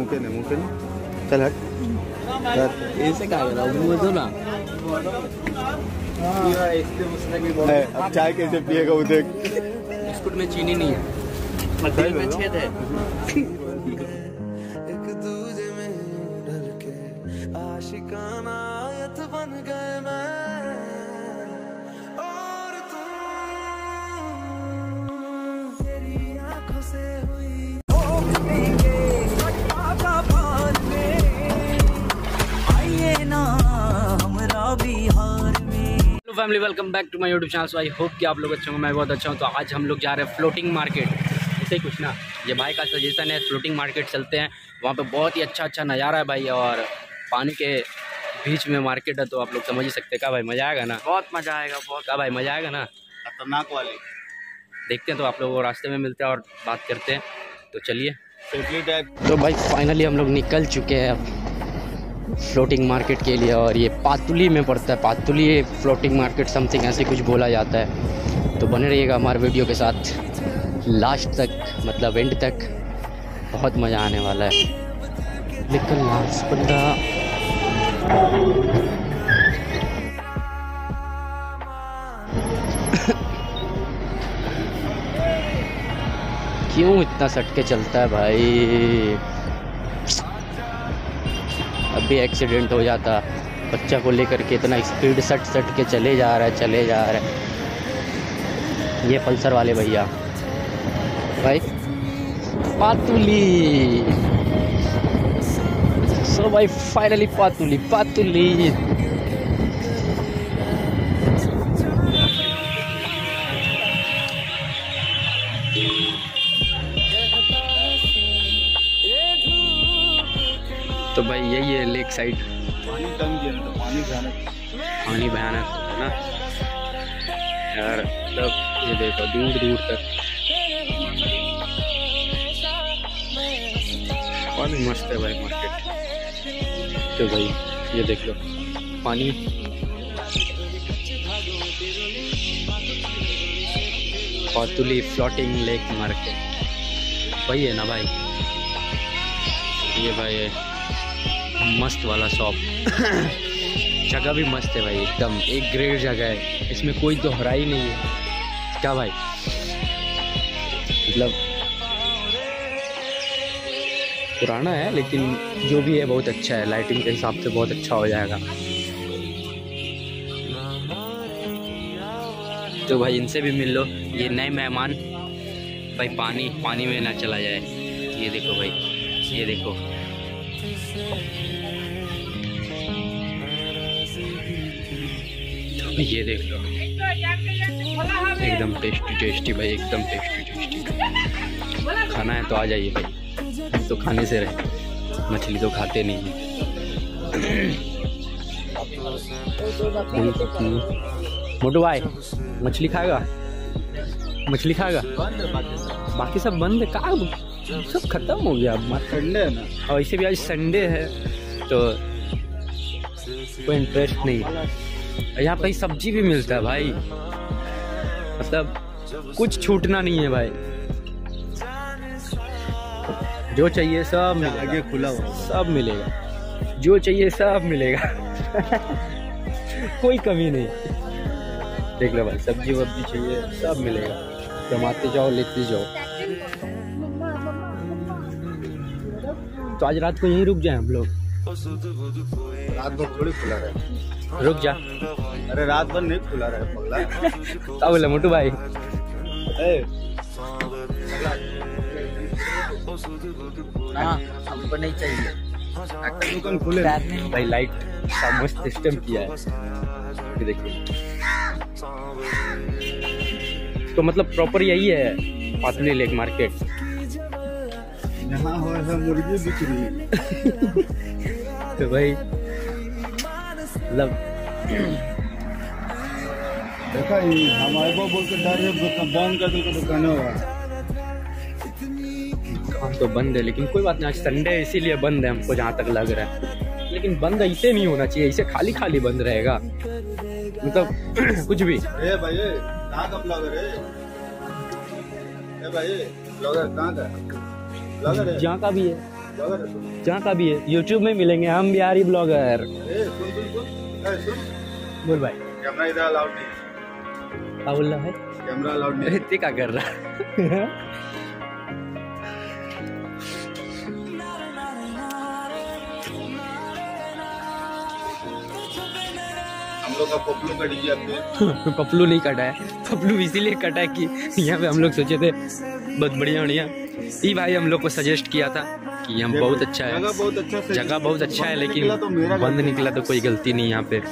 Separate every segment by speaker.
Speaker 1: पे नहीं चल हट
Speaker 2: ऐसे क्या कर रहा हूँ तो ना।
Speaker 1: अब चाय कैसे पिएगा वो देख।
Speaker 2: बिस्कुट में चीनी नहीं है, दिल में छेद है।
Speaker 3: एक दूजे में ढल के आशिकाना आयत बन गए मैं और तुम, तेरी आंखों से हुई
Speaker 2: family, welcome back to my YouTube channel. So I hope कि आप लोग अच्छे होंगे, मैं बहुत अच्छा हूँ। तो आज हम लोग जा रहे हैं फ्लोटिंग मार्केट, ऐसे ही कुछ ना। ये भाई का सजेशन है, फ्लोटिंग मार्केट चलते हैं। वहाँ पे बहुत ही अच्छा नज़ारा है भाई, और पानी के बीच में मार्केट है, तो आप लोग समझ ही सकते हैं। क्या भाई मज़ा आएगा ना? बहुत मज़ा आएगा, बहुत। क्या भाई मज़ा आएगा ना?
Speaker 1: खतरनाक वाले।
Speaker 2: देखते हैं, तो आप लोग को रास्ते में मिलते हैं और बात करते हैं। तो चलिए।
Speaker 1: टाइप।
Speaker 2: तो भाई फाइनली हम लोग निकल चुके हैं अब फ्लोटिंग मार्केट के लिए, और ये पातुली में पड़ता है। पातुली फ्लोटिंग मार्केट समथिंग ऐसे कुछ बोला जाता है। तो बने रहिएगा हमारे वीडियो के साथ लास्ट तक, मतलब एंड तक। बहुत मज़ा आने वाला है। लेकिन लास्ट बंदा क्यों इतना सट के चलता है भाई? अभी एक्सीडेंट हो जाता। बच्चा को लेकर के इतना स्पीड सट के चले जा रहा है। ये पल्सर वाले भैया भाई पातुली। सो भाई फाइनली पातुली। तो भाई यही है लेक साइड।
Speaker 1: पानी तंग है तो
Speaker 2: पानी भयानक है ना यार। मतलब ये देखो दूर तक पानी मस्त है भाई मार्केट। तो भाई ये देख लो पानी। पातुली फ्लोटिंग लेक मार्केट वही है ना भाई। ये भाई है मस्त वाला शॉप। जगह भी मस्त है भाई, एकदम एक ग्रेट जगह है। इसमें कोई दोहराई नहीं है। क्या भाई, मतलब पुराना है लेकिन जो भी है बहुत अच्छा है। लाइटिंग के हिसाब से बहुत अच्छा हो जाएगा। तो भाई इनसे भी मिल लो, ये नए मेहमान। भाई पानी में ना चला जाए। ये देखो भाई, ये देखो। ये देख लो, एकदम टेस्टी भाई, एकदम टेस्टी। खाना है तो आ जाइए भाई। हम तो खाने से रहे, मछली तो खाते नहीं हैं। मोटू भाई मछली खाएगा? बाकी सब बंद है। कहाँ सब खत्म हो गया।
Speaker 1: संडे है ना,
Speaker 2: और वैसे भी आज संडे है तो कोई इंटरेस्ट नहीं है। यहाँ पे सब्जी भी मिलता है भाई, मतलब कुछ छूटना नहीं है भाई। जो चाहिए सब
Speaker 1: आगे खुला हुआ
Speaker 2: सब मिलेगा। जो चाहिए सब मिलेगा। कोई कमी नहीं। देख लो भाई, सब्जी वब्जी चाहिए सब मिलेगा। जमाते जाओ, लेते जाओ। तो आज रात को यहीं रुक जाए हम लोग।
Speaker 1: रात भर थोड़ी खुला रहे।
Speaker 2: रुक जा।
Speaker 1: अरे रात भर नहीं खुला रहे पगला।
Speaker 2: क्या बोला मोटू भाई?
Speaker 4: हमको नहीं चाहिए।
Speaker 1: दुकान खुले
Speaker 2: भाई लाइट का मस्त सिस्टम किया है, ये देखिए। तो मतलब प्रॉपर यही है पातुली लेक मार्केट।
Speaker 1: यहाँ हो ऐसा मुर्गी बिक रही है।
Speaker 2: तो भाई मतलब
Speaker 1: देखा हमारे को बोल के डर बंद कर दो दुकान होगा।
Speaker 2: काम तो बंद है, लेकिन कोई बात नहीं। आज संडे है इसीलिए बंद है हमको जहाँ तक लग रहा है। लेकिन बंद ऐसे नहीं होना चाहिए, ऐसे खाली बंद रहेगा, मतलब कुछ भी।
Speaker 1: भाई कहाँ का ब्लॉगर है? भाई ब्लॉगर कहाँ का? ब्लॉगर है
Speaker 2: जहाँ का भी है। जहाँ का भी है, यूट्यूब में मिलेंगे हम बिहारी ब्लॉगर। बोल भाई,
Speaker 1: कैमरा इधर अलाउड नहीं,
Speaker 2: क्या बोल रहा है?
Speaker 1: कैमरा अलाउड नहीं।
Speaker 2: इतने क्या कर रहा है?
Speaker 1: हम लोग का पपलू कट गया।
Speaker 2: पपलू नहीं कटा है, पपलू इसीलिए कटा है कि यहाँ पे हम लोग सोचे थे बहुत बढ़िया बढ़िया। ये भाई हम लोग को सजेस्ट किया था कि यहाँ बहुत अच्छा है, जगह बहुत अच्छा है, लेकिन बंद निकला तो कोई गलती नहीं यहाँ पे।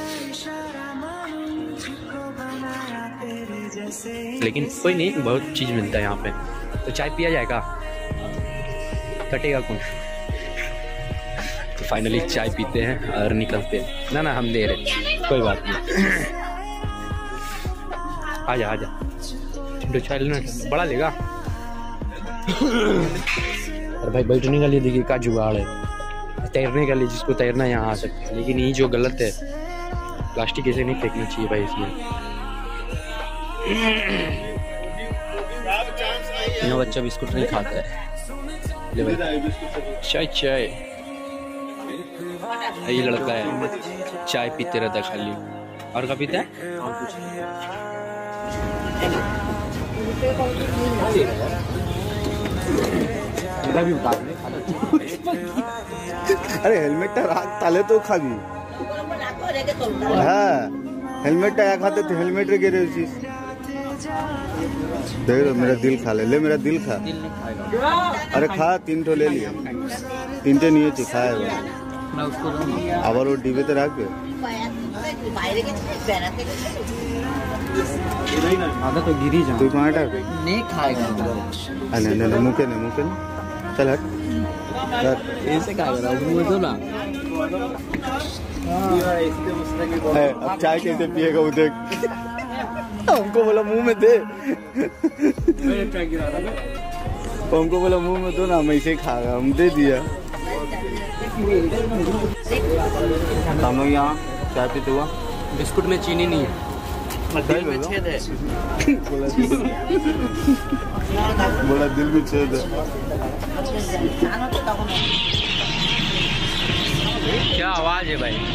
Speaker 2: लेकिन कोई नहीं, बहुत चीज़ मिलता है यहाँ पे। तो चाय पिया जाएगा, कटेगा कौन? तो फाइनली चाय पीते हैं और निकलते हैं। ना हम दे रहे, कोई बात नहीं। आजा आजा, तो चाय लेना बड़ा लेगा। और भाई बैठने के लिए देखिए का जुगाड़ है, तैरने के लिए जिसको तैरना यहाँ आ सकते हैं। लेकिन ये जो गलत है, प्लास्टिक ऐसे नहीं फेंकना चाहिए भाई इसमें। यहाँ बच्चा बिस्कुट नहीं खाता है। ले भाई चाय चाय, ये लड़का है चाय पीते रहता है खाली। और क्या पीता है?
Speaker 1: अरे हेलमेट ताले तो खाबी। हाँ हेलमेट या खाते थे, हेलमेट रे गिरे चीज। देख लो मेरा दिल खा ले मेरा दिल खा। अरे खा, 3 ठो ले लिया, 3 ठे नहीं चाहिए खाए। আবার ও ডিবেতে রাখবে।
Speaker 2: आधा तो गिरी जा।
Speaker 1: তুই কোনটা
Speaker 2: नहीं खाएगा।
Speaker 1: ना मुके ना चल हट।
Speaker 2: ऐसे क्या कर रहा है? मुंह दो ना।
Speaker 1: अब चाय कैसे पिएगा वो देख। हमको बोला मुंह में दे। हमको बोला मुंह में दो ना, हम ऐसे खाएगा, हम दे दिया। हम लोग यहाँ चाय पीते हुआ,
Speaker 2: बिस्कुट में चीनी नहीं है, दिल में छेद है।
Speaker 1: बोला दिल में छेद है।
Speaker 2: क्या आवाज है भाई?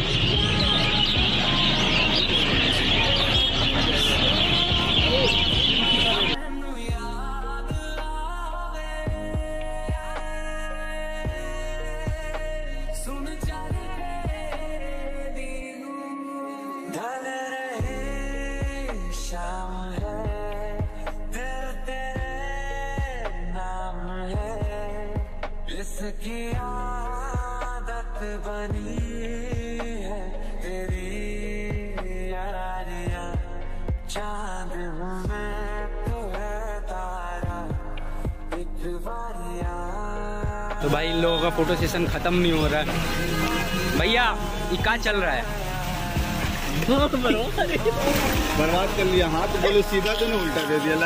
Speaker 3: इसकी आदत बनी है तेरी यारियां, चांद में तू है तारा, एक बारियां।
Speaker 2: तो भाई इन लोगों का फोटो सेशन खत्म नहीं हो रहा है। भैया ये क्या चल रहा है?
Speaker 1: बर्बाद कर लिया। हाथ बोलो सीधा तो नहीं उल्टा दे दिया।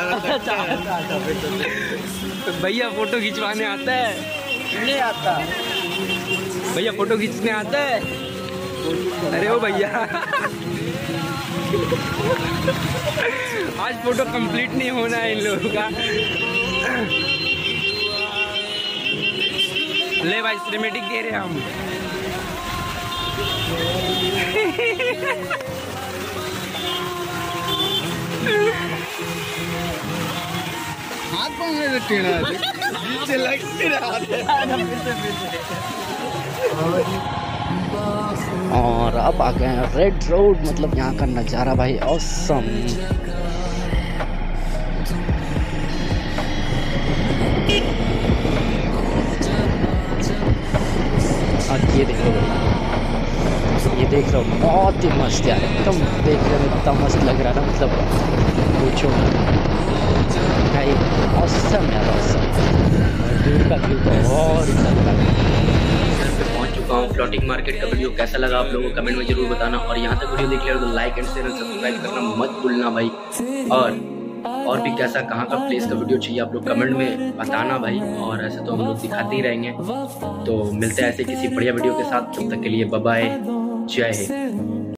Speaker 2: तो भैया फोटो खिंचवाने आता है?
Speaker 1: नहीं आता
Speaker 2: भैया, फोटो खींचने आता है? अरे ओ भैया, आज फोटो कंप्लीट नहीं होना है इन लोगों का। ले भाई सिनेमैटिक दे रहे हैं हम।
Speaker 1: हाथ पाँव टेढ़ा नीचे लग रहा है।
Speaker 2: और अब आ गए हैं रेड रोड, मतलब यहाँ का नज़ारा भाई ऑसम। ये देखो भाई, ये देख रहा हूँ, बहुत ही मस्त यार, एकदम देखने में इतना मस्त लग रहा है ना, मतलब पूछो भाई, ऑसम यार ऑसम। दूर का व्यू तो और पहुंच चुका हूँ। फ्लोटिंग मार्केट का वीडियो कैसा लगा आप लोगों को कमेंट में जरूर बताना, और यहाँ तक वीडियो देख लिया तो लाइक एंड शेयर सब्सक्राइब करना मत भूलना भाई। और भी कैसा कहाँ का प्लेस का वीडियो चाहिए आप लोग कमेंट में बताना भाई, और ऐसे तो हम लोग दिखाते ही रहेंगे। तो मिलते हैं ऐसे किसी बढ़िया वीडियो के साथ, तब तक के लिए बाय बाय, जय हिंद।